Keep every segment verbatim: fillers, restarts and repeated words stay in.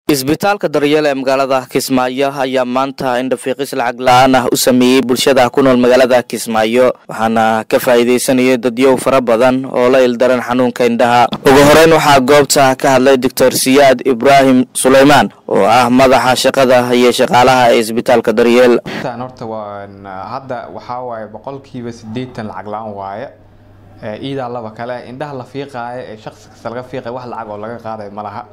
isbitaalka daryeel ee magaalada Kismaayo ayaa maanta indhafiiqis lacag la'aan ah u sameeyay bulshada ku nool magaalada Kismaayo waxaana ka faa'iideysanaya dadyow fara badan oo la ildaran xanuunka indhaha. ugu horeyn waxaa goobta ka hadlay Doctor Siyaad Ibrahim Suleymaan oo ah madaxa shaqada iyo shaqaalaha ee isbitaalka daryeel. tan horta waan hadda waxa waaye boqolkiiba siddeetan lacag la'aan waaye ee ida laba kale indhaha la fiiqaayo ee shakhsi kasta laga fiiqay wax lacag oo laga qaaday malaha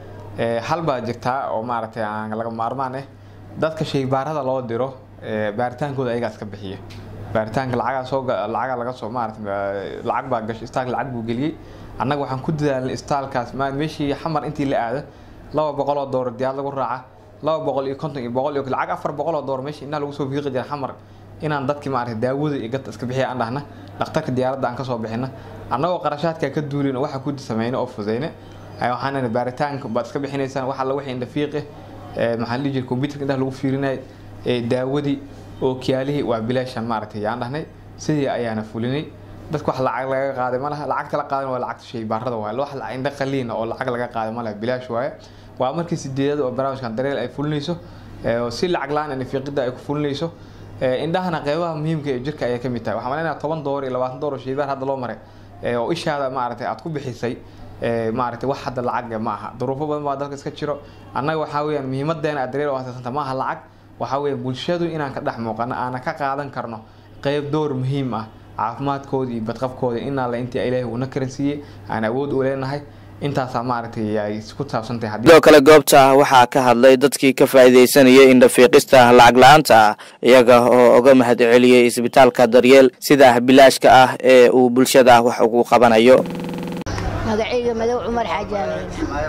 ee hal baa jirta oo maaragtay aan laga maarmaan ah dadka shaybaarada loo diro ee baaritaankooda ayaga iska bixiya baaritaanka lacag soo lacag laga soo maaragtay lacag baa gash istaag lacag buu galiyay annaga waxaan ku dadaalnay istaalkaas ma meeshii xamar intii la aado laba boqol oo doolar diyaar lagu raaca laba boqol iyo konton iyo boqol iyo lacag afar boqol oo doolar meeshii inta lagu soo fiiqi jiray xamar inaan dadkii maaragtay daawada iyo gad iska bixiya aan dhahna dhakhtarka diyaaradda aan ka soo bixina annagoo qarashaadka ka duulin waxa ku sameeyna oo fudayna ay waxaan baaritaanka baad iska bixinaysaan waxa la wixii indhafiiq ee maxaa la jiro computer inta lagu fiirinay ee daawadi oo kiyaalihi waa bilaashan maaragtay yaan dhahnay sidii ayaana fulinay dadku wax lacag laga qaaday malaha lacagta la qaadan waa lacagta shaybaarada waa wax la indha qaliin oo lacag laga qaaday malaha bilaash waaye waa markii sideedad oo barnaamijkan daryeel ay fulinayso oo si lacag la'aan indhafiiqida ay ku fulinayso ee indhahana qaybaha muhiimka ee jirka ay ka mid tahay waxaan maleynaa toban doolar iyo labaatan doolar shaybaar hadda loo maray ee oo ishaada maaragtay aad ku bixisay ee maaragtay wax hadda lacag ma aha duruufo badan baa dalka iska jiro annaga waxa weeyaan muhiimadeena daryeel oo aasaasan ma aha lacag waxa weeyaan bulshadu inaan ka dhex muuqano aan ka qaadan karno qayb door muhiim ah caafimaadkooda iyo badqabkooda in alla intii Ilaahay uu na karansiiyay aan awood u leenahay intaas maaragtay ay isku taabsantay hadii sidoo kale goobta waxaa ka hadlay dadkii ka faa'iideysanayay indhafiiqista lacag la'aanta iyaga oo uga mahad celiyay isbitaalka daryeel sida bilaashka ah ee uu bulshada wax ugu qabanayo. magacayga madow Umar Xaajaan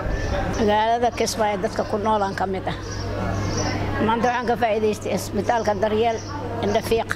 magaalada Kismaayo dadka ku nool aan kamid ah maanta waxaan ka faa'iideystay isbitaalka daryeel indhafiiq.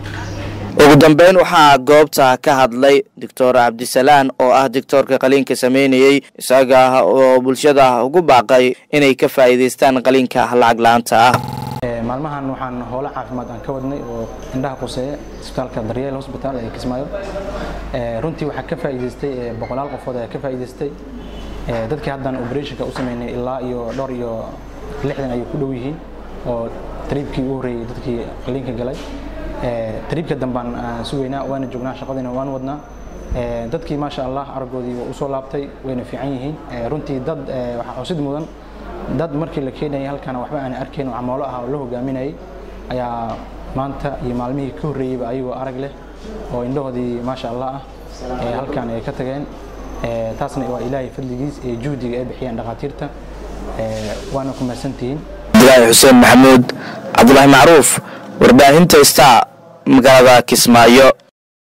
ugu dambeyn waxaa goobta ka hadlay Doctor Cabdisalaan oo ah doctorka qaliinka sameynayay isaga oo bulshada ugu baaqay inay ka faa'iideystaan qaliinka lacag la'aanta ah. maalmahan waxaan howlo caafimaad aan ka wadnay oo indhaha quseeya isbitaalka daryeel hospital ee Kismaayo ee runtii waxa ka faa'iideystay boqolaal qofood ay ka faa'iideystay ee dadkii haddana operation ka u sameynay ilaa iyo dhowr iyo lixdan ay ku dhow yihiin oo tripkii u horeeyay dadkii qaliinka galay ee tripka dambaan suugaynaa waana joognaa shaqadina waan wadnaa ee dadkii ma sha Allah argoodii u soo laabtay wayna fiican yihiin ee runtii dad waxa xusid mudan dad markii la keenay halkan waxba aan arkayn oo amaalo ah oo la hogaaminay ayaa maanta iyo maalmihii ka horeeyay ayagoo arag leh oo indhahoodii ma sha Allah ee halkan ay ka tageen ee taasna waa Ilaahay fadligiis ee juhdiga ay bixiyaan dhaqaatiirta ee waana ku mahadsantihiin. Abdullaahi Xuseen Maxamuud Abdullaahi Macruuf warbaahinta Star magaalada Kismaayo.